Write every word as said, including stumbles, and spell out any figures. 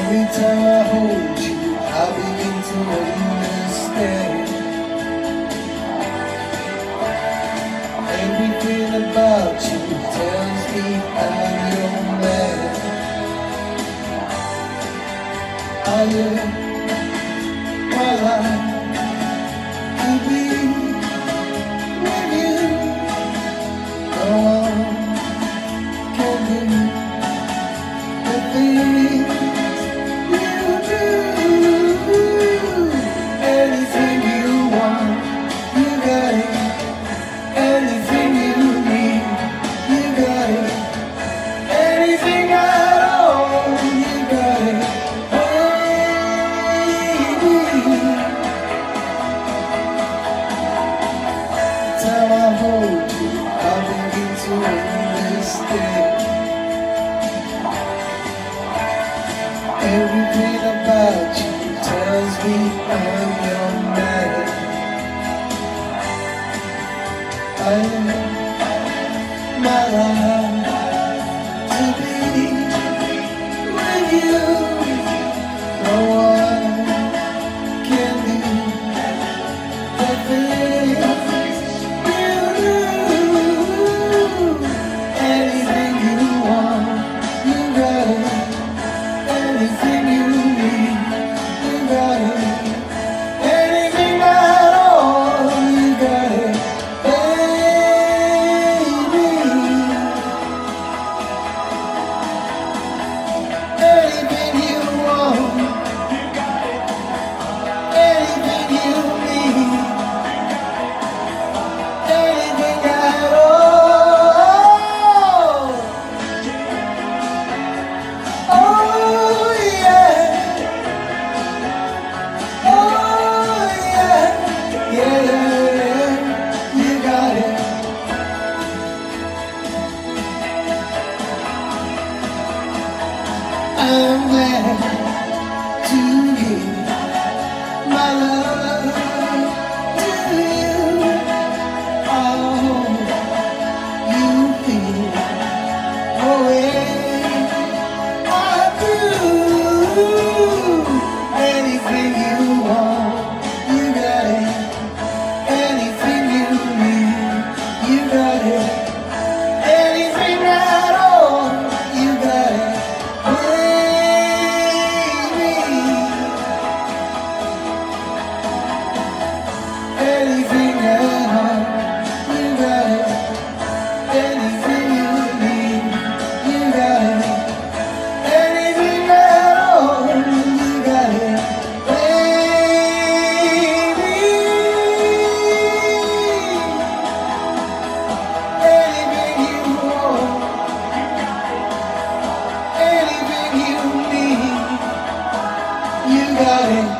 Every time I hold you, I begin to understand. Everything about you tells me I'm your man. I live my life to be with you. No one can do the things you do. Anything you want, you got it. Anything you need, you got it. Anything at all, you got it. Time I hold you, I begin to understand. Everything about you tells me I'm your man. I live my life to be with you. No one can do the things you do. Anything you want, you got it. Anything you need, you got it. Anything at all, you got it. Anything you want, anything you need, anything at all. Oh yeah, oh yeah, yeah, yeah, yeah. You got it. I'm glad to give my love to you. I hope you feel the way I do. Anything you want, you got it. Anything you need, you got it. Anything at all, you got it. Anything at all, you got it. Anything you need, you got it. Anything at all, you got it. Baby, anything you want, anything you need, you got it.